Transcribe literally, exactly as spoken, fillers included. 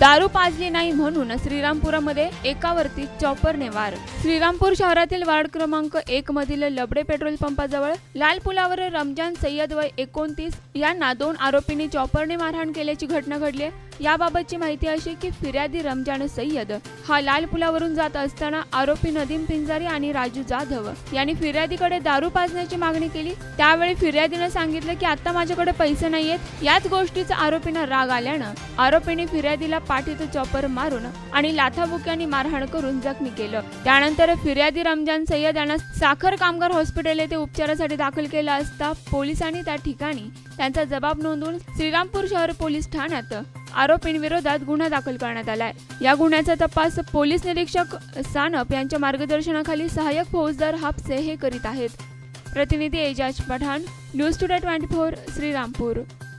दारू पाजली नाही म्हणून श्रीरामपुरामध्ये एकावरती चॉपरने वार। श्रीरामपूर शहरातील वार्ड क्रमांक एक मधील लबडे पेट्रोल पंपाजवळ लाल पुलावर रमजान सय्यद वय एकोणतीस यांना दोन आरोपींनी चॉपरने मारहाण केल्याची घटना घडली आहे। याबाबतची माहिती अशी की फिर्यादी रमजान सय्यद हा लाल पुलावरून जात असताना आरोपी नदीम पिंजारी आणि राजू जाधव यांनी फिर्यादीकडे दारू पाजण्याची मागणी केली। त्यावेळी फिर्यादीने सांगितलं की आता माझ्याकडे पैसे नाहीयेत। याच गोष्टीचा आरोपींना राग आल्यानं आरोपींनी फिर्यादीला पाठीत चॉपर मारून आणि लाथाबुक्यांनी मारहाण करून जखमी केलं। त्यानंतर फिर्यादी रमजान सय्यद यांना साखर कामगार हॉस्पिटल येथे उपचारासाठी दाखल केलं असता पोलिसांनी त्या ठिकाणी त्यांचा जबाब नोंदवून श्रीरामपूर शहर पोलीस ठाण्यात आरोपींविरोधात गुन्हा दाखल करण्यात आलाय। या गुन्ह्याचा तपास पोलीस निरीक्षक सानप यांच्या मार्गदर्शनाखाली सहाय्यक फौजदार हापसे हे करीत आहेत। प्रतिनिधी एजाज पठाण, न्यूज टुडे चोवीस श्रीरामपूर।